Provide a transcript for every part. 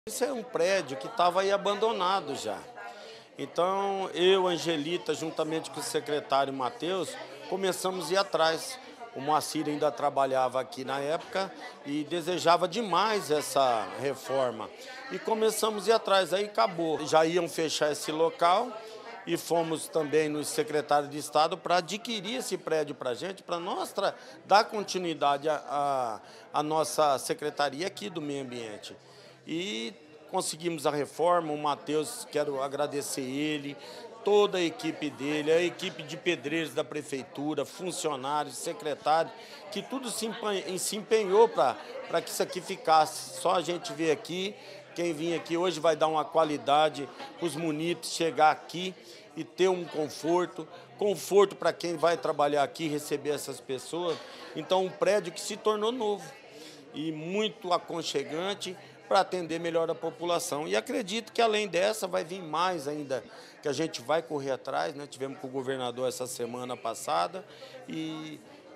Isso é um prédio que estava aí abandonado já. Então, eu, Angelita, juntamente com o secretário Matheus, começamos a ir atrás. O Moacir ainda trabalhava aqui na época e desejava demais essa reforma. E começamos a ir atrás, aí acabou. Já iam fechar esse local e fomos também no secretário de Estado para adquirir esse prédio para a gente, para nós dar continuidade à nossa secretaria aqui do Meio Ambiente. E conseguimos a reforma, o Matheus, quero agradecer ele, toda a equipe dele, a equipe de pedreiros da prefeitura, funcionários, secretários, que tudo se empenhou para que isso aqui ficasse. Só a gente ver aqui, quem vir aqui hoje vai dar uma qualidade para os munícipes chegar aqui e ter um conforto para quem vai trabalhar aqui, receber essas pessoas. Então, um prédio que se tornou novo e muito aconchegante para atender melhor a população. E acredito que, além dessa, vai vir mais ainda, que a gente vai correr atrás, né? Tivemos com o governador essa semana passada, e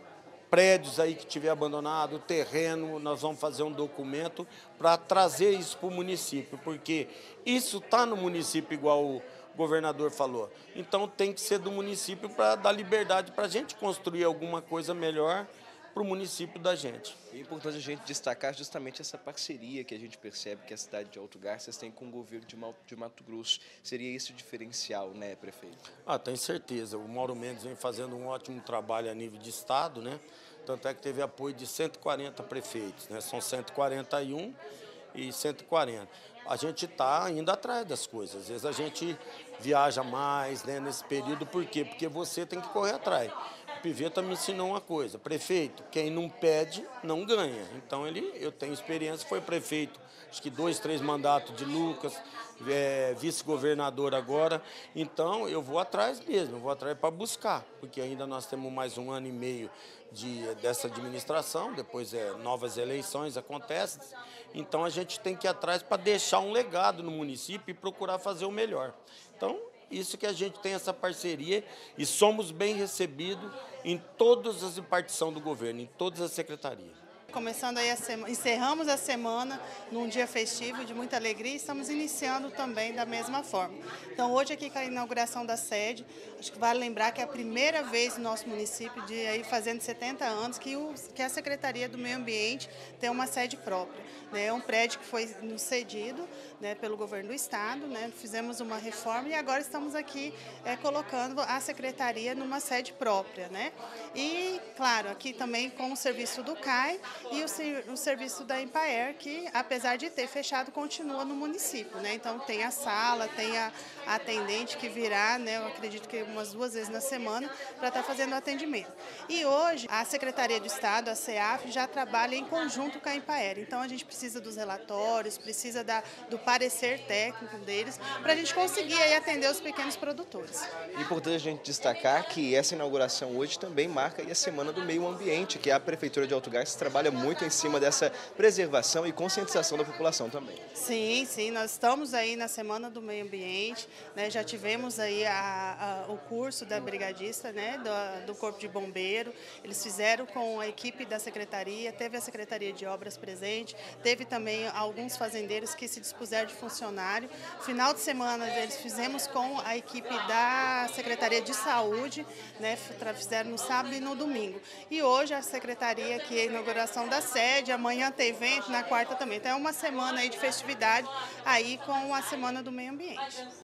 prédios aí que tiver abandonado, terreno, nós vamos fazer um documento para trazer isso para o município, porque isso está no município, igual o governador falou. Então tem que ser do município para dar liberdade para a gente construir alguma coisa melhor para o município da gente. É importante a gente destacar justamente essa parceria que a gente percebe que a cidade de Alto Garças tem com o governo de Mato Grosso. Seria esse o diferencial, né, prefeito? Tenho certeza. O Mauro Mendes vem fazendo um ótimo trabalho a nível de estado, né? Tanto é que teve apoio de 140 prefeitos, né? São 141 e 140. A gente está indo atrás das coisas. Às vezes a gente viaja mais, né, nesse período. Por quê? Porque você tem que correr atrás. O Piveta me ensinou uma coisa: prefeito, quem não pede, não ganha. Então eu tenho experiência, foi prefeito, acho que 2, 3 mandatos de Lucas, vice-governador agora. Então eu vou atrás mesmo, eu vou atrás para buscar, porque ainda nós temos mais 1 ano e meio dessa administração, depois novas eleições acontecem. Então a gente tem que ir atrás para deixar um legado no município e procurar fazer o melhor. Então, isso que a gente tem essa parceria e somos bem recebidos em todas as repartições do governo, em todas as secretarias. Começando aí encerramos a semana num dia festivo de muita alegria e estamos iniciando também da mesma forma. Então hoje aqui com a inauguração da sede, acho que vale lembrar que é a primeira vez no nosso município, aí fazendo 70 anos, que a Secretaria do Meio Ambiente tem uma sede própria, né? É um prédio que foi nos cedido, né, pelo governo do estado, né? Fizemos uma reforma e agora estamos aqui colocando a Secretaria numa sede própria, né? E, claro, aqui também com o serviço do CAI e o serviço da Empaer, que apesar de ter fechado, continua no município, né? Então tem a sala, tem a atendente que virá, né? Eu acredito que umas 2 vezes na semana para estar fazendo o atendimento. E hoje a Secretaria do Estado, a CEAF, já trabalha em conjunto com a Empaer. Então a gente precisa dos relatórios, precisa do parecer técnico deles, para a gente conseguir aí atender os pequenos produtores. É importante a gente destacar que essa inauguração hoje também marca aí a Semana do Meio Ambiente, que a Prefeitura de Alto Garças trabalha muito em cima dessa preservação e conscientização da população também. Sim, sim, nós estamos aí na Semana do Meio Ambiente, né? Já tivemos aí o curso da brigadista, né? do Corpo de Bombeiro. Eles fizeram com a equipe da Secretaria, teve a Secretaria de Obras presente, teve também alguns fazendeiros que se dispuseram de funcionário. Final de semana eles fizemos com a equipe da Secretaria de Saúde, né? Fizeram no sábado e no domingo. E hoje a Secretaria, que é a inauguração da sede, amanhã tem evento, na quarta também. Então é uma semana aí de festividade aí com a Semana do Meio Ambiente.